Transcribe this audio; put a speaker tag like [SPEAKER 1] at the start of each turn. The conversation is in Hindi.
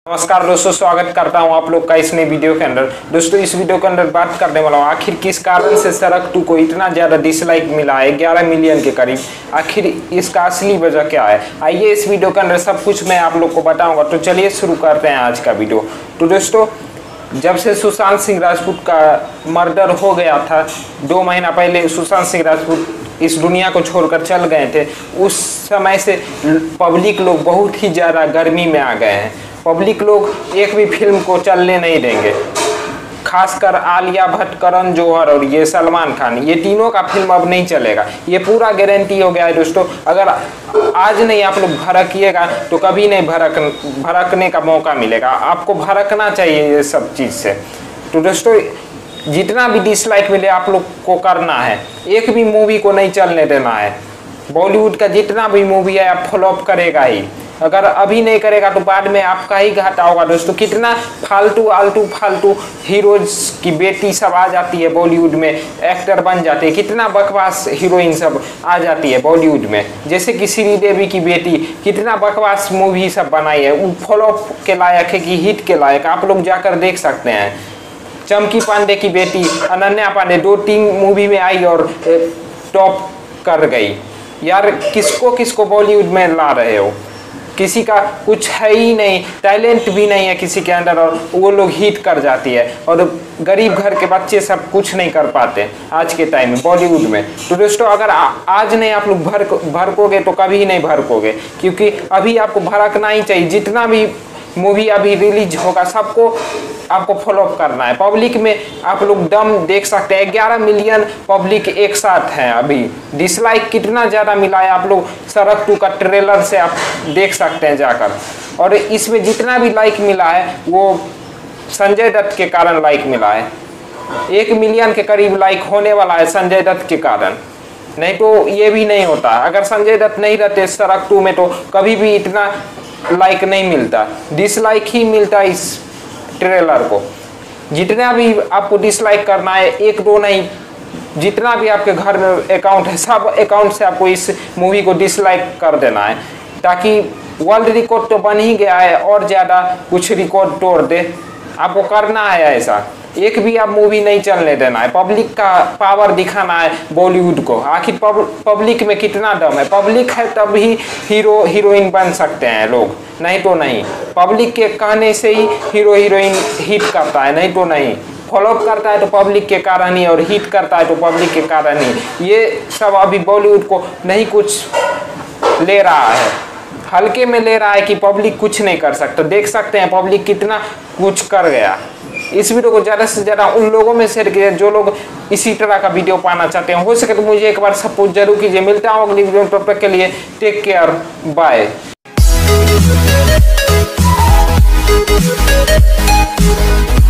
[SPEAKER 1] नमस्कार दोस्तों, स्वागत करता हूं आप लोग का इस नई वीडियो के अंदर। दोस्तों इस वीडियो के अंदर बात करने वाला हूं आखिर किस कारण से सड़क 2 को इतना ज़्यादा डिसलाइक मिला है 11 मिलियन के करीब। आखिर इसका असली वजह क्या है, आइए इस वीडियो के अंदर सब कुछ मैं आप लोग को बताऊंगा। तो चलिए शुरू करते हैं आज का वीडियो। तो दोस्तों जब से सुशांत सिंह राजपूत का मर्डर हो गया था 2 महीना पहले, सुशांत सिंह राजपूत इस दुनिया को छोड़कर चल गए थे, उस समय से पब्लिक लोग बहुत ही ज़्यादा गर्मी में आ गए हैं। पब्लिक लोग एक भी फिल्म को चलने नहीं देंगे, खासकर आलिया भट्ट, करण जौहर और ये सलमान खान, ये तीनों का फिल्म अब नहीं चलेगा। ये पूरा गारंटी हो गया है दोस्तों। अगर आज नहीं आप लोग भड़किएगा तो कभी नहीं भड़कने का मौका मिलेगा। आपको भड़कना चाहिए ये सब चीज़ से। तो दोस्तों जितना भी डिसलाइक मिले आप लोग को करना है, एक भी मूवी को नहीं चलने देना है। बॉलीवुड का जितना भी मूवी है आप फ्लॉप करेगा ही, अगर अभी नहीं करेगा तो बाद में आपका ही घाटा होगा। दोस्तों कितना फालतू हीरोज की बेटी सब आ जाती है बॉलीवुड में, एक्टर बन जाते हैं, कितना बकवास हीरोइन सब आ जाती है बॉलीवुड में, जैसे कि श्रीदेवी की बेटी कितना बकवास मूवी सब बनाई है, वो फ्लॉप के लायक है कि हिट के लायक, आप लोग जाकर देख सकते हैं। चमकी पांडे की बेटी अनन्या पांडे 2-3 मूवी में आई और टॉप कर गई। यार किसको बॉलीवुड में ला रहे हो, किसी का कुछ है ही नहीं, टैलेंट भी नहीं है किसी के अंदर, और वो लोग हिट कर जाती है। और गरीब घर के बच्चे सब कुछ नहीं कर पाते आज के टाइम में बॉलीवुड में। तो दोस्तों अगर आज नहीं आप लोग भड़कोगे तो कभी नहीं भड़कोगे, क्योंकि अभी आपको भड़कना ही चाहिए। जितना भी मूवी अभी रिलीज होगा सबको आपको फॉलोअप करना है। पब्लिक में आप लोग दम देख सकते हैं, 11 मिलियन पब्लिक एक साथ हैं। अभी डिसलाइक कितना ज़्यादा मिला है आप लोग सड़क 2 का ट्रेलर से आप देख सकते हैं जाकर। और इसमें जितना भी लाइक मिला है वो संजय दत्त के कारण लाइक मिला है। 1 मिलियन के करीब लाइक होने वाला है संजय दत्त के कारण, नहीं तो ये भी नहीं होता। अगर संजय दत्त नहीं रहते सड़क 2 में तो कभी भी इतना लाइक नहीं मिलता, डिसलाइक ही मिलता इस ट्रेलर को। जितना भी आपको डिसलाइक करना है, 1-2 नहीं, जितना भी आपके घर में अकाउंट है सब अकाउंट से आपको इस मूवी को डिसलाइक कर देना है, ताकि वर्ल्ड रिकॉर्ड तो बन ही गया है और ज़्यादा कुछ रिकॉर्ड तोड़ दे। आपको करना है ऐसा, एक भी आप मूवी नहीं चलने देना है। पब्लिक का पावर दिखाना है बॉलीवुड को। आखिर पब्लिक में कितना दम है, पब्लिक है तभी हीरो हीरोइन बन सकते हैं लोग, नहीं तो नहीं। पब्लिक के कहने से ही हीरो हीरोइन हिट करता है, नहीं तो नहीं। फॉलोअप करता है तो पब्लिक के कारण ही, और हिट करता है तो पब्लिक के कारण ही। ये सब अभी बॉलीवुड को नहीं कुछ ले रहा है, हल्के में ले रहा है कि पब्लिक कुछ नहीं कर सकता। देख सकते हैं पब्लिक कितना कुछ कर गया। इस वीडियो को ज़्यादा से ज़्यादा उन लोगों में शेयर कीजिए जो लोग इसी तरह का वीडियो पाना चाहते हैं। हो सके तो मुझे एक बार सपोर्ट जरूर कीजिए। मिलता हूँ अगली वीडियो में, तब तक के लिए टेक केयर, बाय।